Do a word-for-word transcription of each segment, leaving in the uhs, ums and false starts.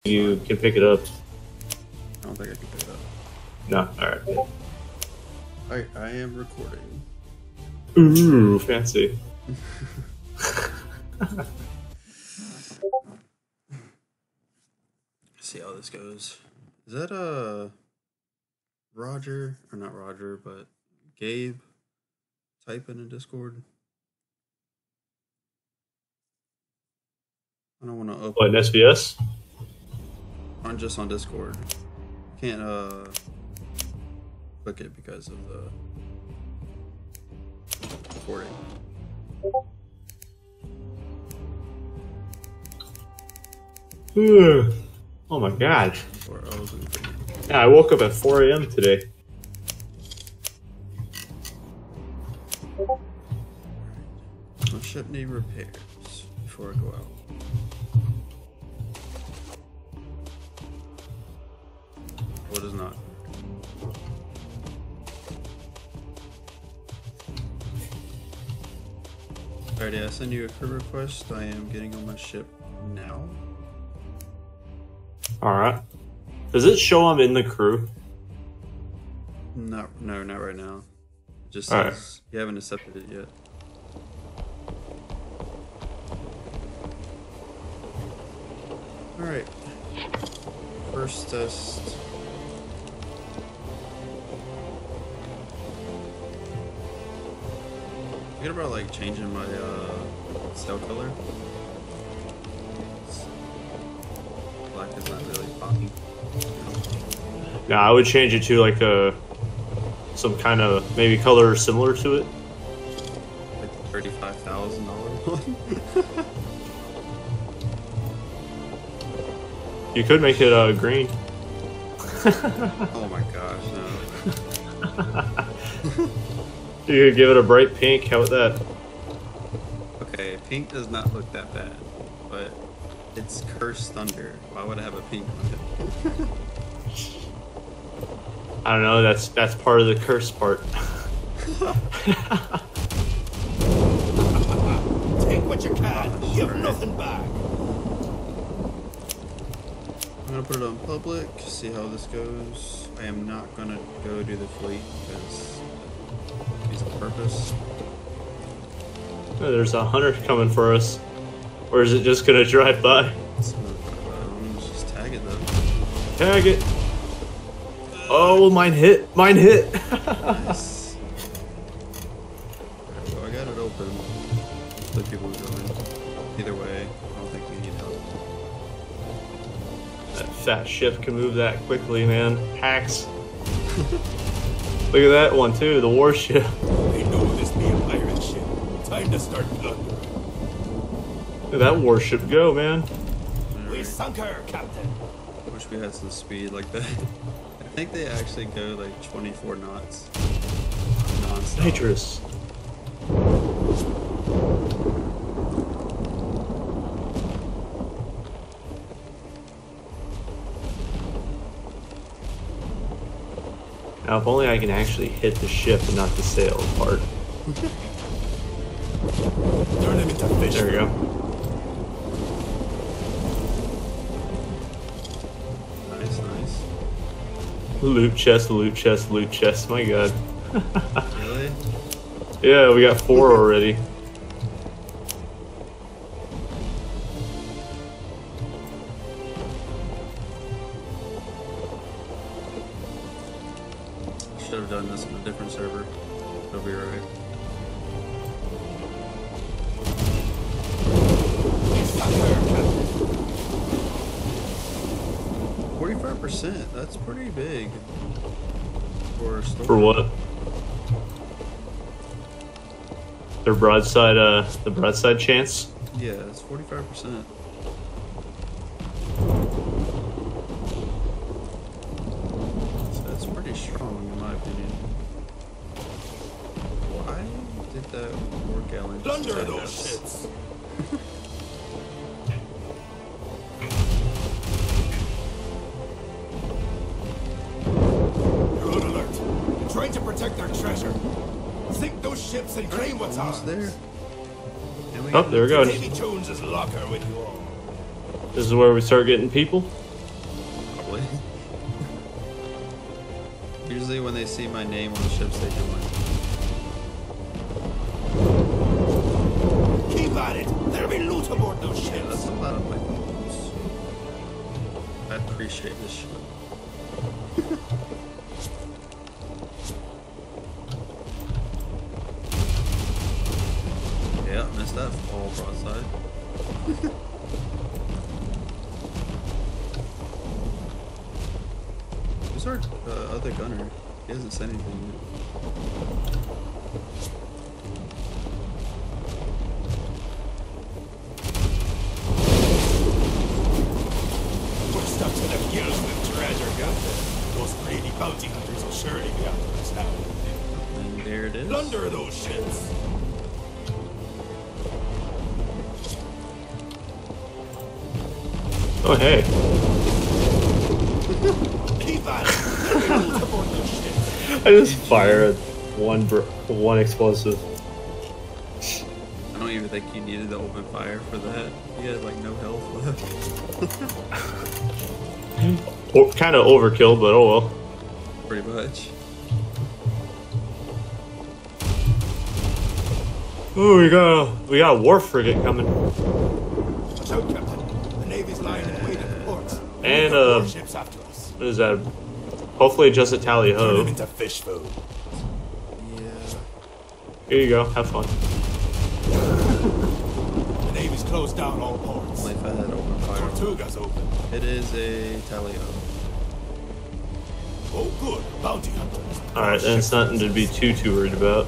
you can pick it up. I don't think I can pick it up. No, alright. Alright, I am recording. Ooh, fancy. See how this goes. Is that uh Roger or not Roger, but Gabe type in a Discord? I don't want to open. What, an S V S? On just on Discord. Can't uh click it because of the recording. Ooh. Oh my god. Or I was looking for you. Yeah, I woke up at four A M today. My ship need repairs before I go out. What is not? Alrighty, I send you a crew request. I am getting on my ship now. Alright. Does it show I'm in the crew? Not, no, not right now. It just All says right. you haven't accepted it yet. Alright. First test. Forget about like changing my uh, cell color. Black is not really popping. Nah, I would change it to like a some kind of maybe color similar to it. Like thirty-five thousand dollars. You could make it uh, green. Oh my gosh, no. You could give it a bright pink. How about that? Okay, pink does not look that bad, but it's Cursed Thunder. Why would I have a pink on it? I don't know. That's that's part of the curse part. Take what you can. Oh, Give sorry. nothing back. I'm gonna put it on public, see how this goes. I am not gonna go do the fleet because it's a purpose. Oh, there's a hunter coming for us. Or is it just gonna drive by? So, um, just tag it though. Tag it. Oh, mine hit. Mine hit. Nice. Alright, well, I got it open. The people go in. Either way, I don't think we need help. That fat ship can move that quickly, man. Hacks. Look at that one too, the warship. They know this be a pirate ship. Time to start plundering. Look at that warship go, man. We sunk her, Captain. Wish we had some speed like that. I think they actually go like twenty-four knots. Non-stop. Nitrous. Now, if only I can actually hit the ship and not the sail part. Turn him into fish. There we go. Nice, nice. Loot chest, loot chest, loot chest. My god. Really? Yeah, we got four already. Should have done this on a different server. It'll be right. We sunk her, Captain. forty-five percent. That's pretty big. For a store. For what? Their broadside, uh, the broadside chance? Yeah, it's forty-five percent. So that's pretty strong in my opinion. Why did that four gallon just Plunder tag those us? ships. You're on alert. They're trying to protect their treasure. Sink those ships and claim what's ours. Almost there. And we Oh, got there we go. Davy Jones's locker with you all. This is where we start getting people. Usually when they see my name on the ships, they join. Keep at it. There'll be loot aboard those Yeah, ships. that's a lot of my bones. I appreciate this shit. Yeah, missed that all broadside. Who's our uh, other gunner? He hasn't said anything yet. We're stuck to the gills with treasure, Captain. Those greedy bounty hunters will surely be after us now. And there it is. Plunder those ships. Oh hey. Keep at it. There'll be loot aboard those ships. I just fire one br one explosive. I don't even think you needed to open fire for that. You had like no health left. Or, kind of overkill, but oh well. Pretty much. Oh, we got a, we got a war frigate coming, Watch out, Captain. The Navy's lying in wait at the ports. and We've got uh, more ships after us. what is that? Hopefully, just a tally Turn them ho. into fish food. Yeah. Here you go. Have fun. The Navy's closed down all ports. Only if I had open fire. Tortuga's open. It is a Talio. Oh, good. Bounty hunters. All right, then it's nothing to be too too worried about.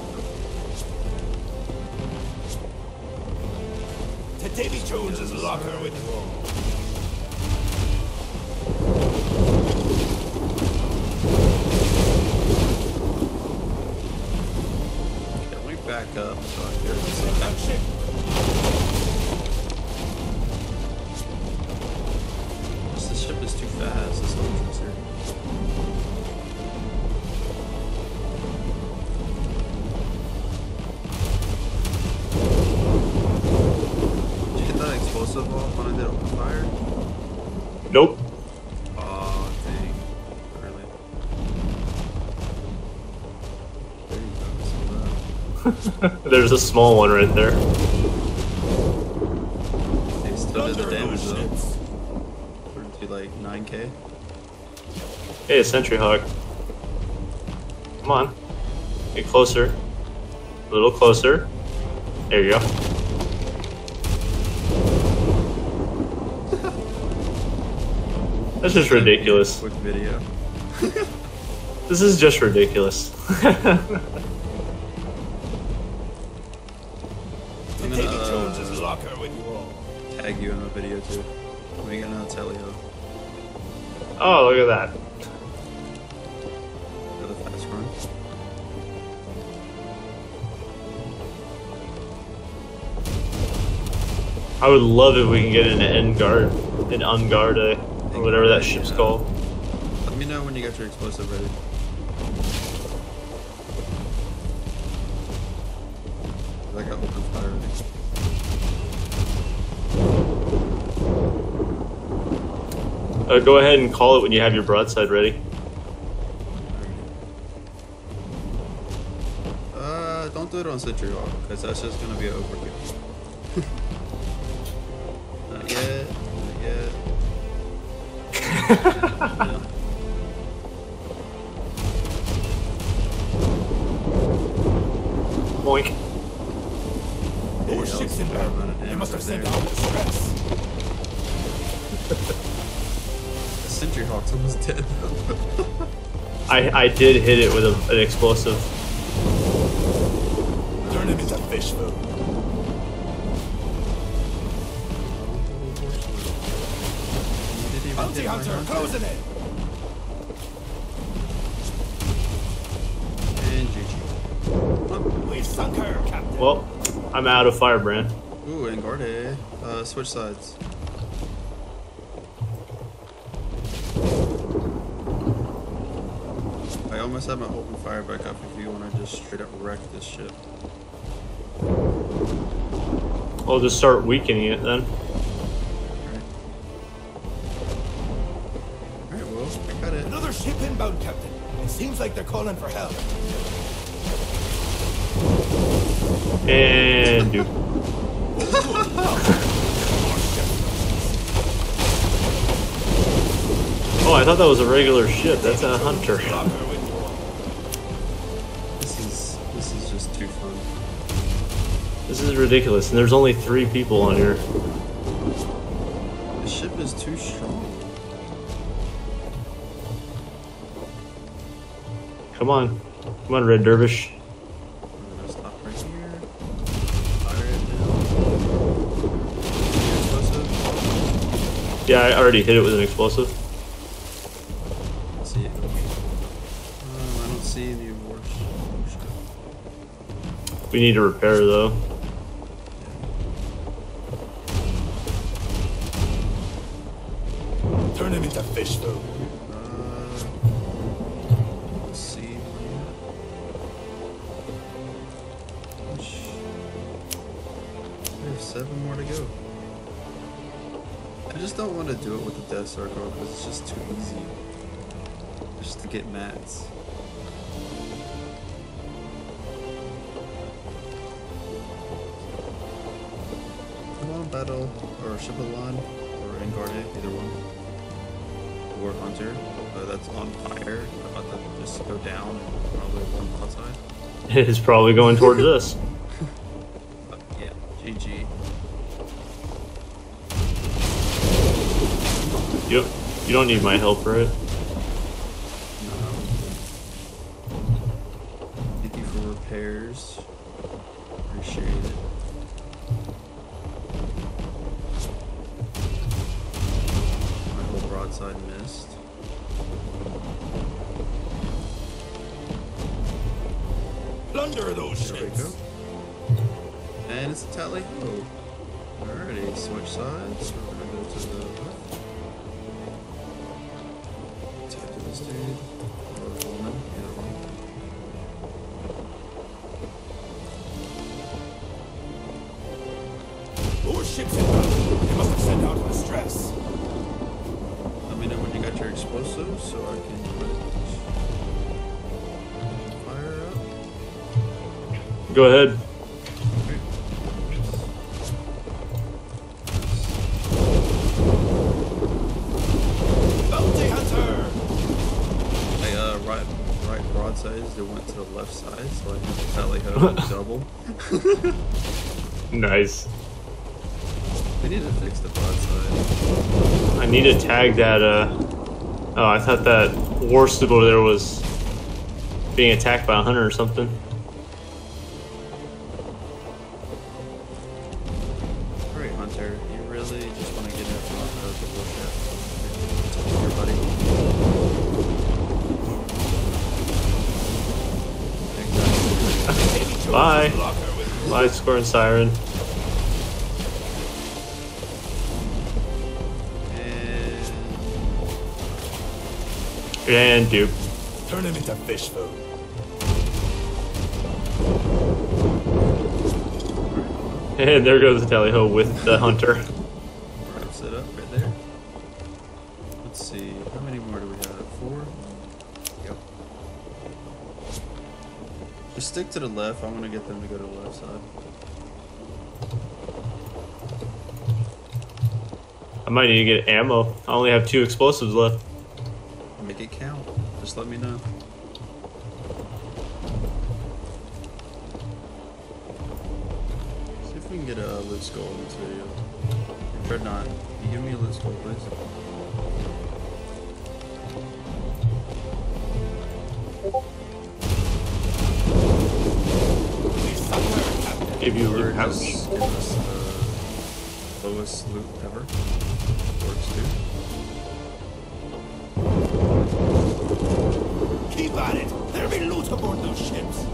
To Davy Jones's locker with you all. Can we back up so I can That ship. This ship is too fast. This whole tracer. Did you hit that explosive off when I did open fire? Nope. Oh, dang. Really? There you go. See that? There's a small one right there. They still did the Plunder damage those though. ships. We're to like nine K. Hey, a sentry hawk. Come on. Get closer. A little closer. There you go. That's just ridiculous. Quick video. This is just ridiculous. To I'm Davy gonna, uh, Jones's locker with you all. Tag you in a video too. We got another Talio. Oh, look at that. For the fast run. I would love if we can get an end guard, an unguard, uh, or whatever that ship's Yeah. called. Let me know when you got your explosive ready. I got open fire ready. Uh, go ahead and call it when you have your broadside ready. Uh, don't do it on Sentry Hawk, because that's just gonna be an overkill. Not yet, not yet. Yeah. Boink. More Yeah, ships I'll inbound. run it They down must have right sent there. out distress. The Sentry Hawk's almost dead. I I did hit it with a, an explosive. Turn them into fish food. Bounty hunter, closing it. And G G. We've sunk her, Captain. Well, I'm out of firebrand. Ooh, and Garde. Uh, switch sides. I almost have my open fire back up if you want to just straight up wreck this ship. I'll just start weakening it then. Alright, well, I got it. Another ship inbound, Captain. It seems like they're calling for help. And dupe. Oh, I thought that was a regular ship. That's a hunter. This is this is just too fun. This is ridiculous, and there's only three people on here. The ship is too strong. Come on. Come on, Red Dervish. I'm gonna stop right here. Fire it down. Explosive. Yeah, I already hit it with an explosive. See it. Um, I don't see any wars. We need to repair, though. Turn him into fish food. Uh, let's see. We have seven more to go. I just don't want to do it with the Death Star card because it's just too easy. Just to get mats. Come on, battle or ship of the line or Engarde, either one. War Hunter, uh, that's on fire, about to just go down and probably one outside. It's probably going towards us. But yeah, G G. Yep. You don't need my help, right? No. Thank you for repairs. Appreciate it. My whole broadside missed. Plunder those There we ships. go. And it's a tally ho. Alrighty, switch sides. We're gonna go to the left. Tap to this dude. Or woman, either one. More ships inbound. They must have sent out the stress. Let me know when you got your explosives so I can put fire up. Go ahead. Bounty hunter! I uh right right broadsides they went to the left side, so I had to tally ho double. Nice. They need to fix the broadside. I need to tag that, uh... Oh, I thought that war ship over there was being attacked by a hunter or something. Alright, Hunter, you really just want to get in front of the bullshit. Take care, buddy. Exactly. Bye. Blocker with Bye, Scorn Siren. And And dupe. turn him into fish food. And there goes the tally-ho with the hunter. wraps it up right there. Let's see, how many more do we have? Four? Yep. Just stick to the left. I want to get them to go to the left side. I might need to get ammo. I only have two explosives left. Make it count. Just let me know. See if we can get a loot skull in this video. Dreadnought, can you give me a loot skull, please? Give you a Or loot pouch. just give us the lowest loot ever. Works too. Keep at it! There'll be loot aboard those ships!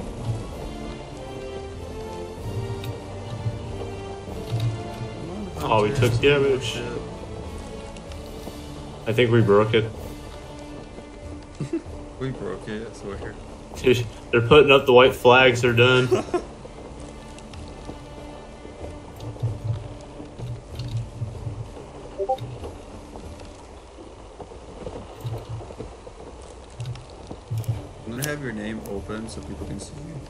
Oh, we took damage. I think we broke it. We broke it, I swear. Dude, they're putting up the white flags. They're done. have your name open so people can see you.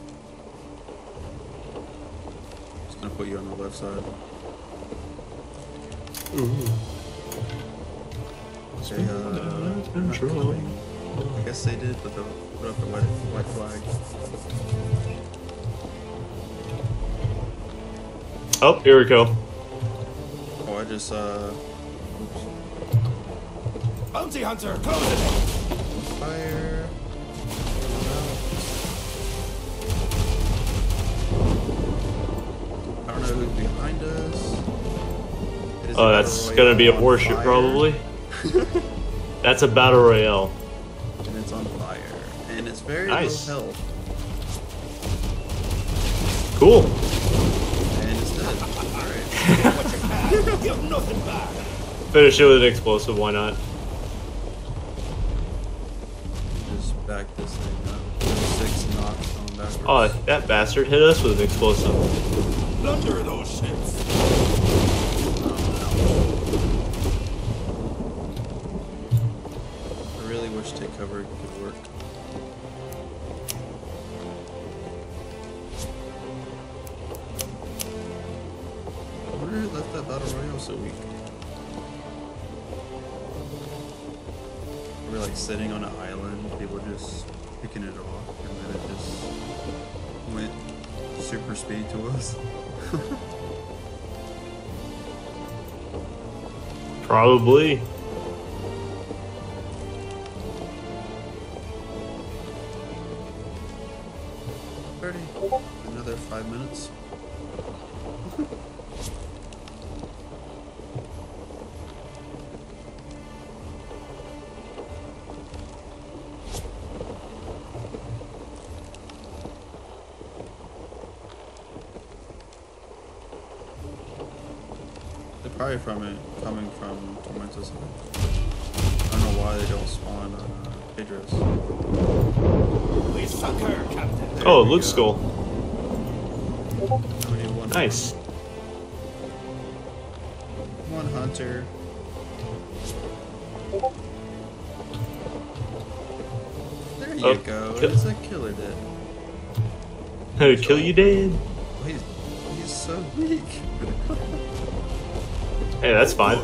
Just gonna put you on the left side. Ooh. Okay, uh, not coming. I guess they did, but they'll put up the white, white flag. Oh, here we go. Oh, I just, uh... Bounty hunter, close it! Fire. I don't know who's behind us. It is Oh, a that's battle gonna be a royale on warship, fire. probably. That's a battle royale. And it's on fire. And it's very Nice. low health. Cool. And it's dead. Alright. Give nothing back! Finish it with an explosive, why not? Just back this thing up. Six knocks on backwards. Oh, that bastard hit us with an explosive. Plunder those ships! I really wish take cover could work. I wonder who left that battle royale so weak. We're like sitting on an island, people just picking it off, and then it just went super speed to us. Probably. thirty. Another five minutes. They're probably from it, coming from Tormento's side. I don't know why they don't spawn on uh, Pedro's. We suck her, Captain! There Oh, we Luke's go. skull. Only one Nice. One hunter. There you Oh, go. kill- It's a killer dead. Kill you dead. Oh, he's, he's so weak. Hey, that's fine.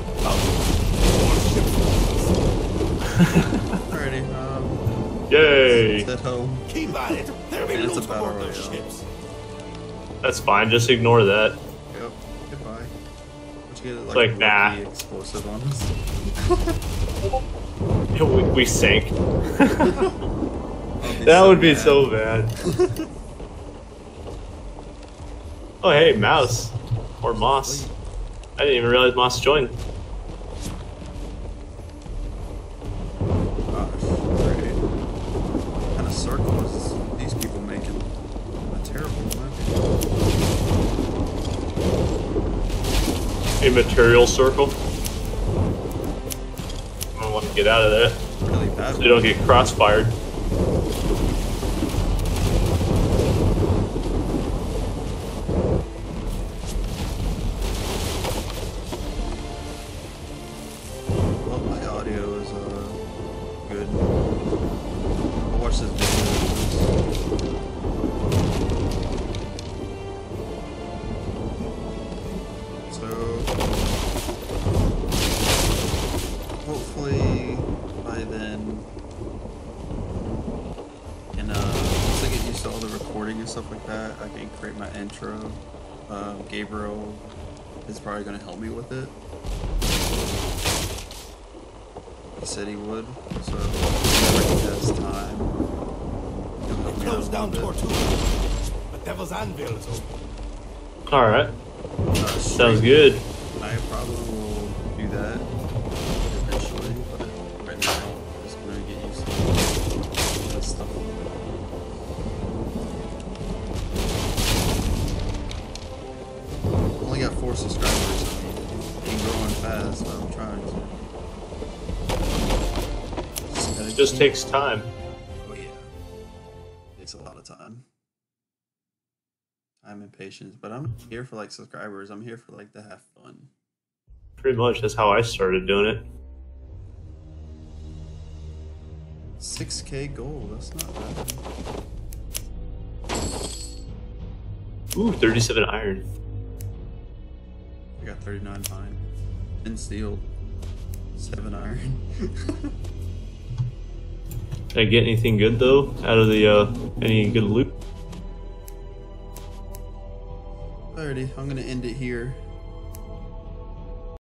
Alrighty, um, Yay. it's at home. Keep at it! There'll be And it's loot a battle aboard those royale. ships! That's fine, just ignore that. Yep, goodbye. Let's get like, like, a nah. rookie explosive on us. We, we sank. I'll That so would be mad. so bad. Oh, hey, Mouse. Or Moss. I didn't even realize Moss joined. Gosh, great. What kind of circle is these people making? A terrible one. A material circle. I don't want to get out of there Really bad so you don't get crossfired. Well, my audio is uh good. I'll watch this video. So hopefully by then, and uh, once I get used to all the recording and stuff like that, I can create my intro. Um, Gabriel is probably gonna help me with it. He said he would, so whenever he has time, he'll help me out Close a down little bit. Tortuga. The Devil's Anvil is open. Alright, Uh, sounds stream, good. I probably will do that eventually, but right now I'm just gonna get used to that stuff. Only got four subscribers. I mean, ain't growing fast, but I'm trying to. Just gotta It just keep- takes time. Oh yeah, takes a lot of time. I'm impatient, but I'm here for like subscribers. I'm here for like to have fun. Pretty much, that's how I started doing it. six K gold, that's not bad. Ooh, thirty-seven iron. I got thirty-nine iron. And sealed. seven iron. Did I get anything good though out of the uh any good loot? Alrighty, I'm gonna end it here.